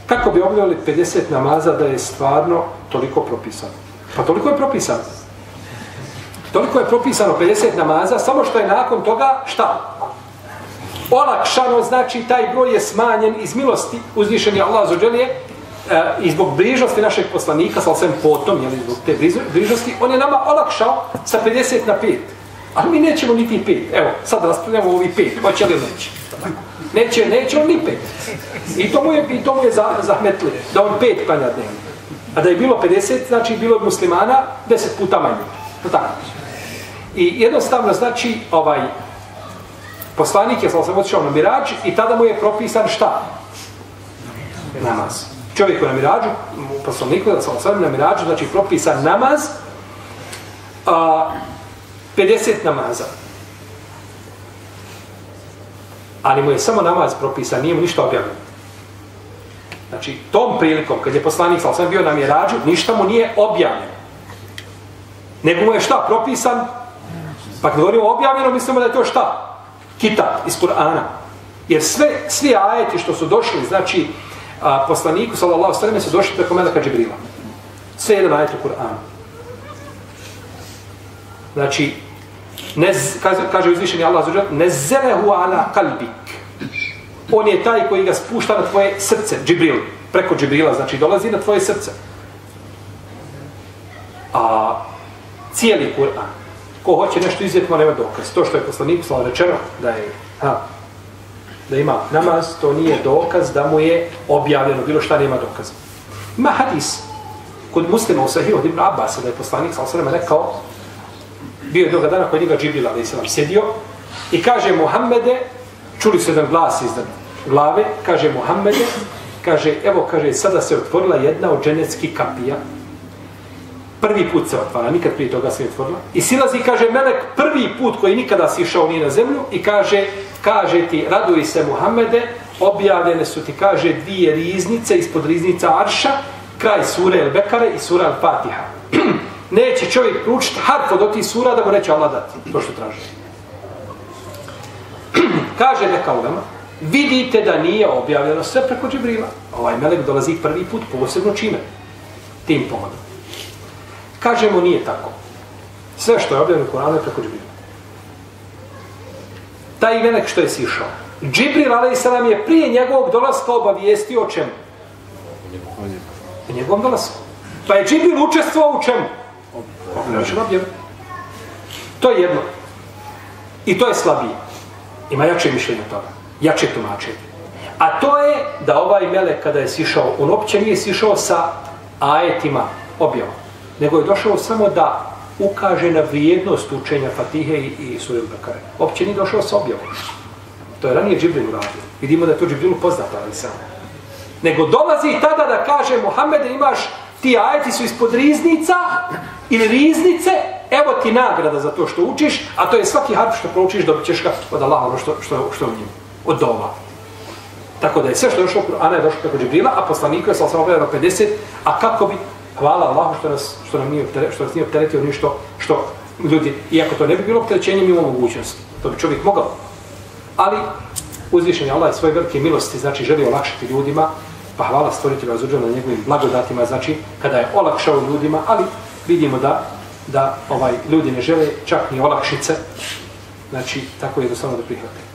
Kako bi obavljali 50 namaza da je stvarno toliko propisano? Pa toliko je propisano. Toliko je propisano 50 namaza, samo što je nakon toga šta? Olakšano, znači taj broj je smanjen iz milosti, uzvišen je Allah zađelije, i zbog bližnosti našeg poslanika, sal sam potom, jel, zbog te bližnosti, on je nama olakšao sa 50 na 5. Ali mi nećemo ni ti 5. Evo, sad raspravljamo o ovih 5. Hoće li neće? Neće on ni 5. I to mu je zahmetljivo, da on 5 klanja dnevno. A da je bilo 50, znači bilo od muslimana 10 puta manje. Tako. I jednostavno, znači, poslanik je sal sam otišao na Mirađ i tada mu je propisan šta? Namaz. Čovjek je na Mirađu, u poslaniku da sal sam na Mirađu, znači propisan namaz, 50 namaza. Ali mu je samo namaz propisan, nije mu ništa objavljeno. Znači, tom prilikom, kad je poslanik sal sam bio na Mirađu, ništa mu nije objavljeno. Nego mu je šta propisan? Pa kad govorimo objavljeno, mislimo da je to šta? Kitab iz Kur'ana. Jer svi ajeti što su došli, znači, poslaniku, sallallahu sallam, su došli preko Meleka Džibrila. Sve jedan ajet u Kur'anu. Znači, kaže uzvišeni Allah zađer, nezelehu ala kalbik. On je taj koji ga spušta na tvoje srce, Džibril. Preko Džibrila, znači, dolazi na tvoje srce. A cijeli Kur'an, ko hoće nešto izvjetno, nema dokaz. To što je poslaniku sallallahu rečeno, da ima namaz, to nije dokaz da mu je objavljeno, bilo šta nema dokaza. Ima hadis kod muslima u Sahihu od Ibn Abbasa, da je poslanik sallallahu rekao, bio je jednoga dana kod njega Džibril alejselam sjedio i kaže Muhammede, čuli su jedan glas iznad glave, kaže Muhammede, kaže, evo, kaže, sada se otvorila jedna od dženecskih kapija. Prvi put se otvara, nikad prije toga se je otvorila. I silazi, kaže, melek prvi put koji nikada si išao nije na zemlju i kaže ti, raduj se Muhammede, objavljene su ti, kaže, 2 riznice ispod riznica Arša, kraj sure El Bekare i sura El Fatiha. Neće čovjek proučiti harf od tih sura da mu neće Allah dati to što traži. Kaže neka ulema, vidite da nije objavljeno sve preko Džibrila. Ovaj melek dolazi prvi put posebno čime? Tim povodom. Kažemo, nije tako. Sve što je objavljeno u Kur'anu je preko Džibrila. Taj melek što je sišao. Džibril alejselam je prije njegovog dolaska obavijestio o čemu? O njegovom dolasku. Pa je Džibril učestvovao u čemu? Objavljeno. To je jedno. I to je slabije. Ima jače mišljenje toga. Jače tumačenje. A to je da ovaj melek kada je sišao, on uopće nije sišao sa ajetima objavom. Nego je došao samo da ukaže na vrijednost učenja Fatihe i sure Bekare. Uopće nije došao sa objavom. To je ranije Džibril uradio. Vidimo da je to Džibrilu poznato, ali samo. Nego dolazi tada da kaže Muhammede, imaš, ti ajeti su ispod riznica ili riznice, evo ti nagrada za to što učiš, a to je svaki harf što proučiš, dobit ćeš ga od Allaha, ono što je u njemu, od dova. Tako da je sve što je došlo u Kur'ana je došlo preko Džibrila, a poslaniku je sam objavljeno 50, a kako bi, hvala Allahu što nas nije opteretio ništo što ljudi, iako to ne bi bilo opterećenje mimo mogućnosti, to bi čovjek mogao. Ali uzvišen je Allah i svoje velike milosti, znači želi olakšati ljudima, pa hvala stvoritelju azuđa na njegovim blagodatima, znači kada je olakšao ljudima, ali vidimo da ljudi ne žele čak ni olakšice, znači tako je jednostavno da prihvate.